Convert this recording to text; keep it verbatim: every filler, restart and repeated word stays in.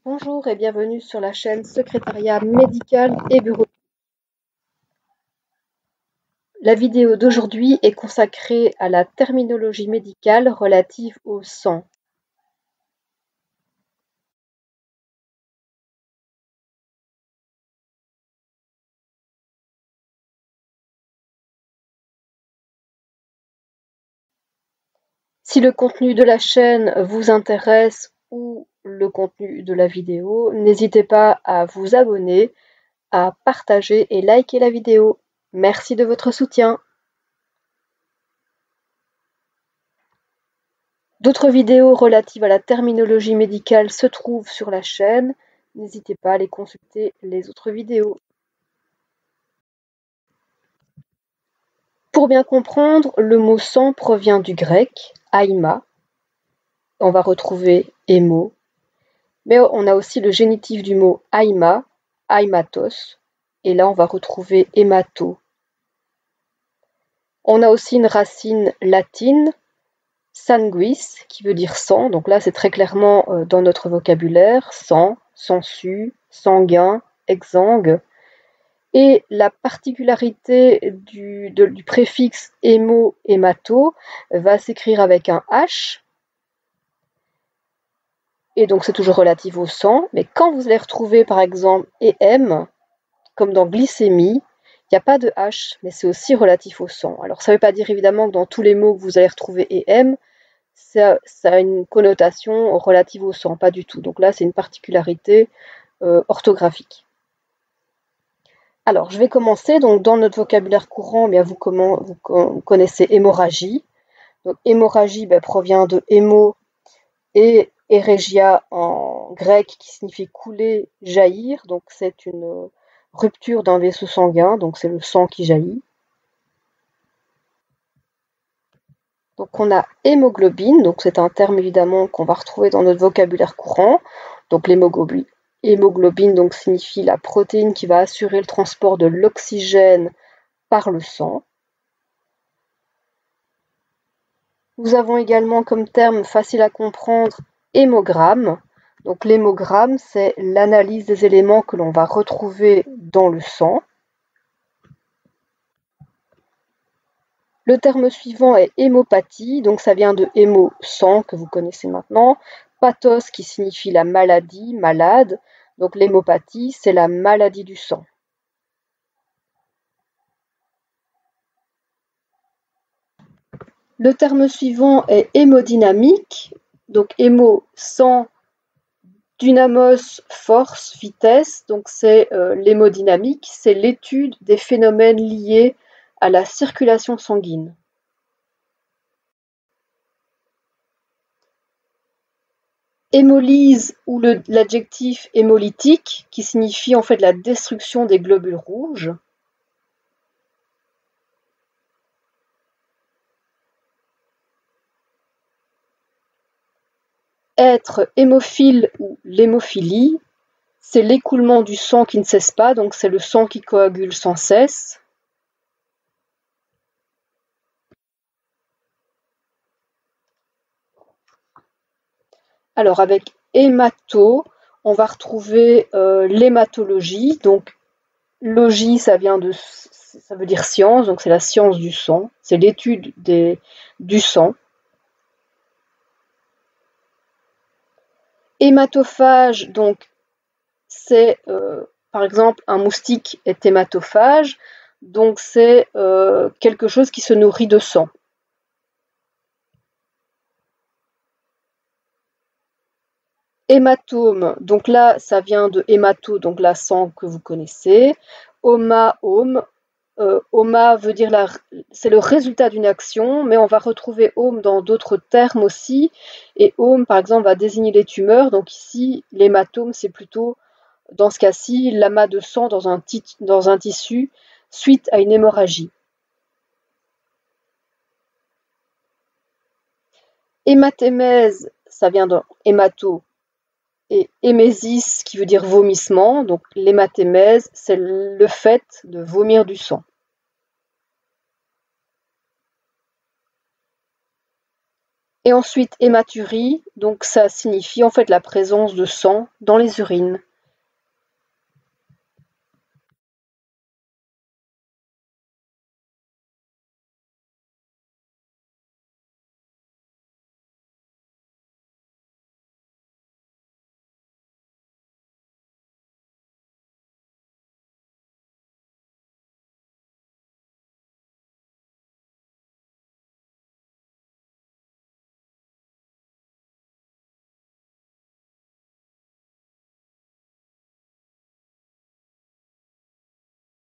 Bonjour et bienvenue sur la chaîne Secrétariat médical et bureau. La vidéo d'aujourd'hui est consacrée à la terminologie médicale relative au sang. Si le contenu de la chaîne vous intéresse ou le contenu de la vidéo, n'hésitez pas à vous abonner, à partager et liker la vidéo. Merci de votre soutien. D'autres vidéos relatives à la terminologie médicale se trouvent sur la chaîne. N'hésitez pas à aller consulter les autres vidéos. Pour bien comprendre, le mot sang provient du grec haima. On va retrouver hémo. Mais on a aussi le génitif du mot haima, haimatos. Et là, on va retrouver hémato. On a aussi une racine latine, sanguis, qui veut dire sang. Donc là, c'est très clairement euh, dans notre vocabulaire, sang, sansu, sanguin, exsangue. Et la particularité du, de, du préfixe hémo, hémato va s'écrire avec un H. Et donc c'est toujours relatif au sang. Mais quand vous allez retrouver par exemple em, comme dans glycémie, il n'y a pas de H, mais c'est aussi relatif au sang. Alors ça ne veut pas dire évidemment que dans tous les mots que vous allez retrouver em, ça, ça a une connotation relative au sang, pas du tout. Donc là c'est une particularité euh, orthographique. Alors, je vais commencer. Donc, dans notre vocabulaire courant, bien, vous, comment, vous, vous connaissez hémorragie. Donc, hémorragie ben, provient de hémo et hérégia en grec qui signifie couler, jaillir. Donc, c'est une rupture d'un vaisseau sanguin. Donc, c'est le sang qui jaillit. Donc, on a hémoglobine. Donc, c'est un terme évidemment qu'on va retrouver dans notre vocabulaire courant. Donc, l'hémoglobine. Hémoglobine donc, signifie la protéine qui va assurer le transport de l'oxygène par le sang. Nous avons également comme terme facile à comprendre hémogramme. Donc l'hémogramme, c'est l'analyse des éléments que l'on va retrouver dans le sang. Le terme suivant est hémopathie, donc ça vient de hémo, sang, que vous connaissez maintenant. Pathos, qui signifie la maladie, malade. Donc l'hémopathie, c'est la maladie du sang. Le terme suivant est hémodynamique. Donc hémo, sang, dynamos, force, vitesse. Donc c'est euh, l'hémodynamique, c'est l'étude des phénomènes liés à la circulation sanguine. Hémolyse ou l'adjectif hémolytique qui signifie en fait la destruction des globules rouges. Être hémophile ou l'hémophilie, c'est l'écoulement du sang qui ne cesse pas, donc c'est le sang qui coagule sans cesse. Alors avec hémato, on va retrouver euh, l'hématologie, donc logie, ça vient de, ça veut dire science, donc c'est la science du sang, c'est l'étude des, du sang. Hématophage, donc c'est euh, par exemple un moustique est hématophage, donc c'est euh, quelque chose qui se nourrit de sang. Hématome, donc là ça vient de hémato, donc la sang que vous connaissez. Oma, home, euh, oma veut dire la, c'est le résultat d'une action, mais on va retrouver home dans d'autres termes aussi. Et home par exemple va désigner les tumeurs, donc ici l'hématome c'est plutôt dans ce cas-ci l'amas de sang dans un, dans un tissu suite à une hémorragie. Hématémèse, ça vient de hémato, et hémésis qui veut dire vomissement, donc l'hématémèse, c'est le fait de vomir du sang. Et ensuite hématurie, donc ça signifie en fait la présence de sang dans les urines.